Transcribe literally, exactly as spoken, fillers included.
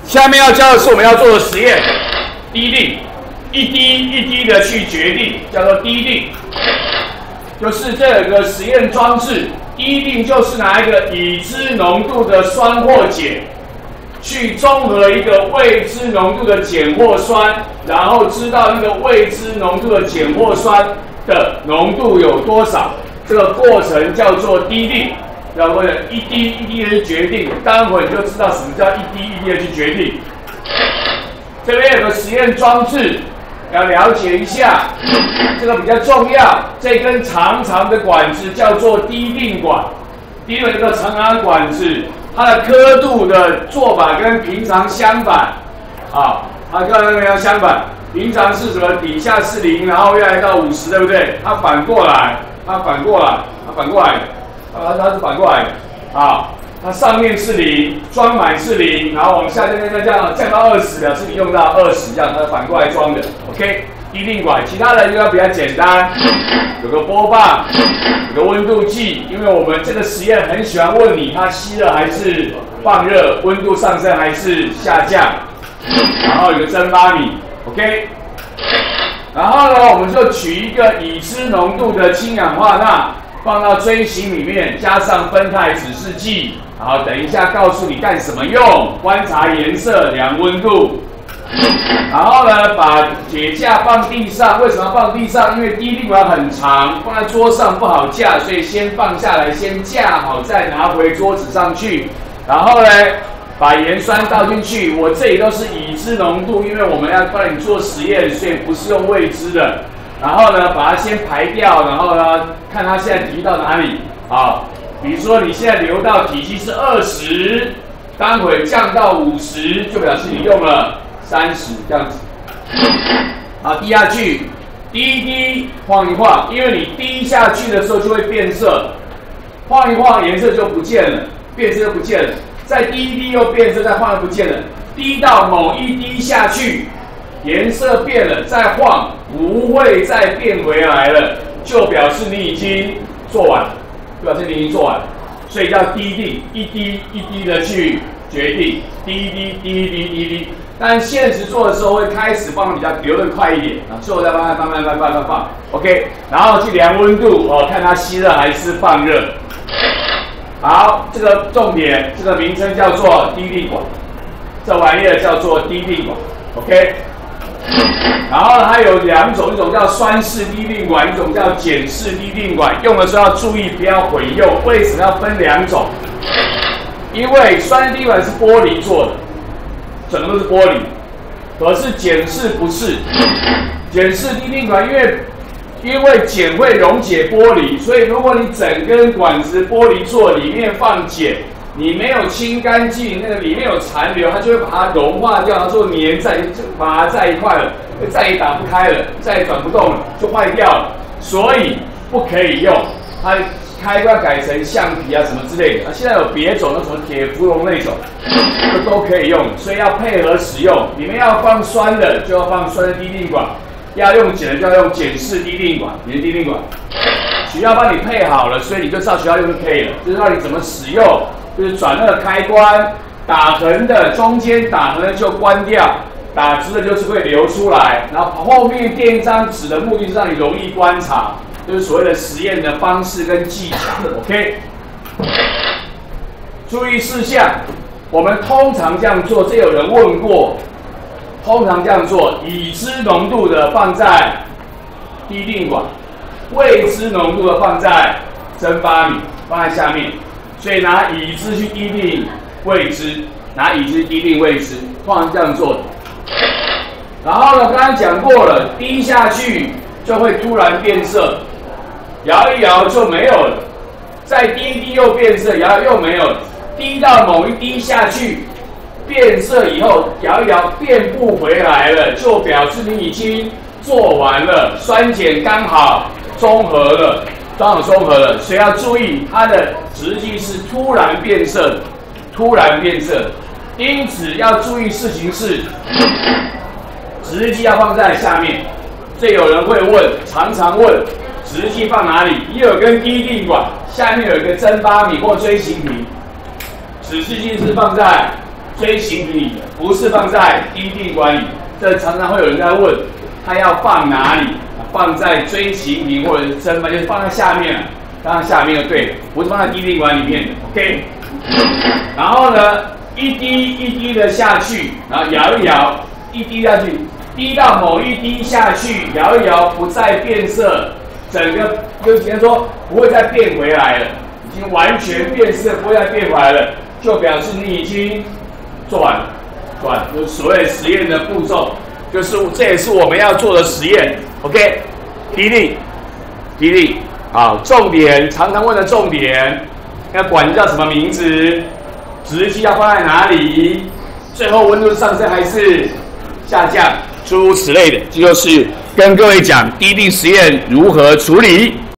下面要教的是我们要做的实验，滴定，一滴一滴的去决定，叫做滴定。就是这个实验装置，滴定就是拿一个已知浓度的酸或碱，去中和一个未知浓度的碱或酸，然后知道那个未知浓度的碱或酸的浓度有多少。这个过程叫做滴定。然后一滴一滴的去决定，待会你就知道什么叫一滴一滴的去决定。这边有个实验装置，要了解一下，这个比较重要。这根长长的管子叫做滴定管，滴定这个长长的管子，它的刻度的做法跟平常相反，啊，它跟平常相反。平常是什么？底下是零，然后越来到五十，对不对？它反过来，它反过来，它反过来。啊，它是反过来的啊，它上面是零，装满是零，然后往下降降降降降到二十，表示你用到二十，这样它反过来装的。OK， 滴定管，其他的就要比较简单，有个波棒，有个温度计，因为我们这个实验很喜欢问你，它吸热还是放热，温度上升还是下降，然后有个蒸发米 ，OK。然后呢，我们就取一个已知浓度的氢氧化钠。放到锥形里面，加上酚酞指示剂，然后等一下告诉你干什么用，观察颜色，量温度。然后呢，把铁架放地上，为什么要放地上？因为滴定管很长，放在桌上不好架，所以先放下来，先架好，再拿回桌子上去。然后呢，把盐酸倒进去，我这里都是已知浓度，因为我们要帮你做实验，所以不是用未知的。然后呢，把它先排掉，然后呢，看它现在提到哪里啊？比如说你现在流到体积是二十，待会降到五十，就表示你用了三十这样子。好，滴下去，滴一滴，晃一晃，因为你滴下去的时候就会变色，晃一晃颜色就不见了，变色就不见了，再滴一滴又变色，再晃又不见了，滴到某一滴下去。颜色变了，再晃不会再变回来了，就表示你已经做完了，表示你已经做完了，所以叫滴定，一滴一滴的去决定，滴一滴，滴一滴，滴一滴。但现实做的时候会开始放比较流得快一点啊，最后再慢慢慢慢慢慢慢放 ，OK， 然后去量温度哦，看它吸热还是放热。好，这个重点，这个名称叫做滴定管，这玩意儿叫做滴定管 ，OK。然后它有两种，一种叫酸式滴定管，一种叫碱式滴定管。用的时候要注意不要混用。为什么要分两种？因为酸滴定管是玻璃做的，整个都是玻璃，可是碱式不是。碱式滴定管因为因为碱会溶解玻璃，所以如果你整根管子玻璃做，里面放碱。你没有清干净，那个里面有残留，它就会把它融化掉，它就粘在，就把它在一块了，再也打不开了，再也转不动了，就坏掉了。所以不可以用，它开关改成橡皮啊什么之类的。啊，现在有别种，那什么铁芙蓉那种，这都可以用，所以要配合使用。里面要放酸的，就要放酸的滴定管；要用碱的，就要用碱式滴定管，碱滴定管。学校帮你配好了，所以你就照学校用就可以了，就是让你怎么使用。就是转那个开关，打横的中间打横的就关掉，打直的就是会流出来。然后后面垫一张纸的目的是让你容易观察，就是所谓的实验的方式跟技巧。OK， 注意事项，我们通常这样做，这有人问过，通常这样做，已知浓度的放在滴定管，未知浓度的放在蒸发米，放在下面。所以拿已知去滴定未知，拿已知滴定未知，通常这样做的。然后呢，刚刚讲过了，滴下去就会突然变色，摇一摇就没有了，再滴一滴又变色，摇又没有了。滴到某一滴下去，变色以后摇一摇变不回来了，就表示你已经做完了，酸碱刚好中和了。刚好中和了，所以要注意它的质地是突然变色的，突然变色。因此要注意事情是，质剂要放在下面。这有人会问，常常问，质剂放哪里？也有根滴定管，下面有一个蒸发米或锥形体，质剂是放在锥形瓶里的，不是放在滴定管里。这常常会有人在问，他要放哪里？放在锥形瓶或者是蒸饭，就是放在下面了，放在下面就对了，不是放在滴定管里面的。OK。然后呢，一滴一滴的下去，然后摇一摇，一滴下去，滴到某一滴下去，摇一摇，不再变色，整个就只能说不会再变回来了，已经完全变色，不会再变回来了，就表示你已经做完了，做完了，就是所谓实验的步骤，就是这也是我们要做的实验。OK， 滴定，滴定，好，重点，常常问的重点，那管子叫什么名字？直径要放在哪里？最后温度上升还是下降？诸如此类的，这就是跟各位讲滴定实验如何处理。